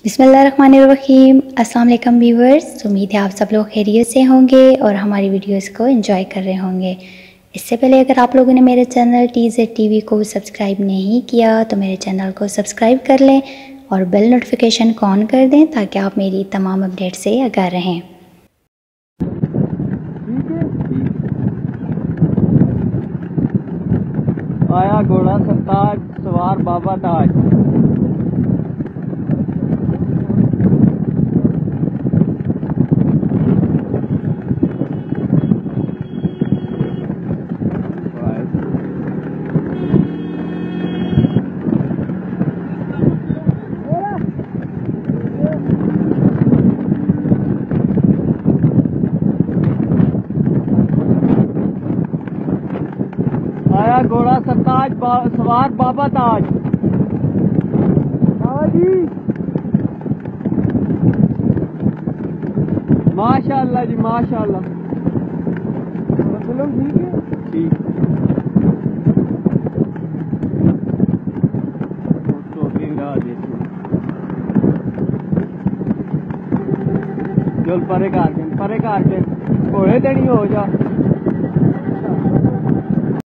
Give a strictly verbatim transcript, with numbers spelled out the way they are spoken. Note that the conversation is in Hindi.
बिस्मिल्लाहिर्रहमानिर्रहीम। अस्सलाम वालेकुम व्यूअर्स, उम्मीद है आप सब लोग खैरियत से होंगे और हमारी वीडियोस को एंजॉय कर रहे होंगे। इससे पहले अगर आप लोगों ने मेरे channel T Z T V को सब्सक्राइब नहीं किया तो मेरे चैनल को सब्सक्राइब कर लें और बेल नोटिफिकेशन को ऑन कर दें ताकि आप मेरी तमाम अपडेट से आगाह रहें। आया घोड़ा सरताज सवार बाबा ताज। आया घोड़ा सरताज बा, सवार बाबा ताज। बाबा जी माशाल्लाह जी माशाल्लाह। चलो ठीक है ठीक। चल परे कर परे कर घोड़े ते नहीं हो जा।